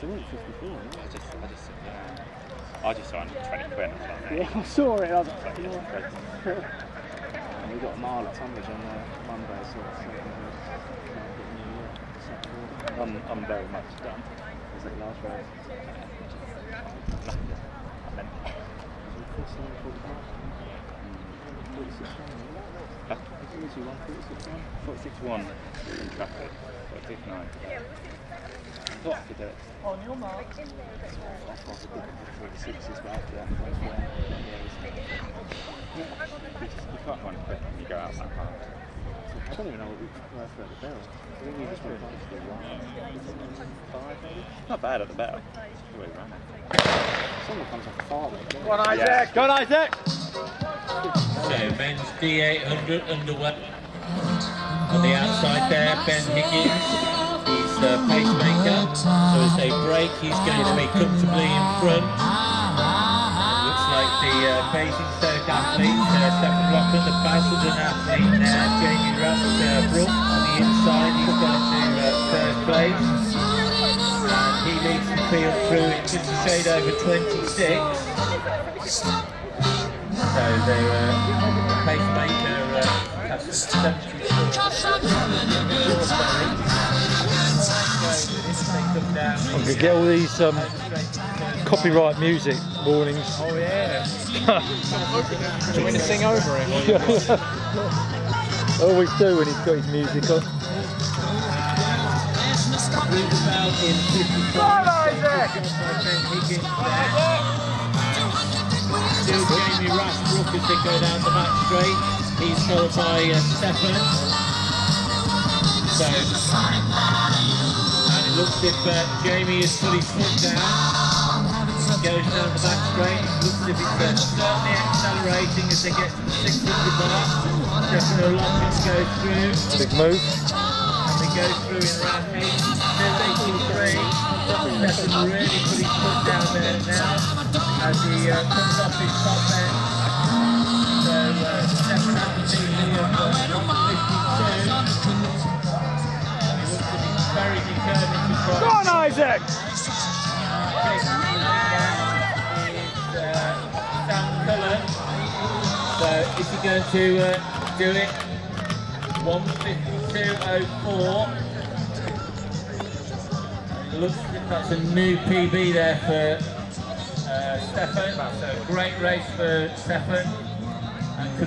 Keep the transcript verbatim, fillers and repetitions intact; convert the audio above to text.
They weren't fifty-four. I just, I just, yeah. I just signed twenty quid. Like, yeah, I saw it. I was like, yeah. And we got a mile at Tunbridge on uh, Monday, so it's uh, I'm, I'm very much done. Was it last race? I meant forty-six one in traffic, forty-six nine. I've got to do it. On your mark. That's possible. forty-sixes, but after that, You can't run quick when you go out that hard. I don't even know what we were for at the barrel. I think we just went to the five, maybe? Not bad at the barrel. The way around it. Someone comes off far. Go on, Isaac! Go on, Isaac! So men's D eight hundred underway. On the outside there, Ben Higgins. He's the pacemaker. So as they break, he's going to be comfortably in front. Looks like the uh, Basingstoke athlete, uh, Stephen Rockland, the Basildon athlete now, Jamie Russbrook. On the inside, he's gone to uh, third place. And he leads the field through in just a shade over twenty-six. So the uh, pacemaker uh, has seventy-four. I'm going to get all these um, copyright music warnings. Oh yeah. Do you want me to sing over it? Always do when he's got his music on. Still Jamie Rushbrook as they go down the back straight. He's followed by uh, Stefan. So, and it looks as if uh, Jamie has put his foot down. Goes down the back straight. It looks as if it's uh, certainly accelerating as they get to the six hundred mark. Stefan O'Loughlin goes through. Big move. And they go through in around eight, eighty-three. Stefan really put his foot down there now as he uh, comes off his top end. So uh, Stefan has the lead of uh, one fifty-two. Very determined to try. Go on, Isaac! Is uh, Sam Cullen. So is he going to uh, do it? one fifty-two oh four. Looks as if that's a new P B there for uh, Stefan. So great race for Stefan.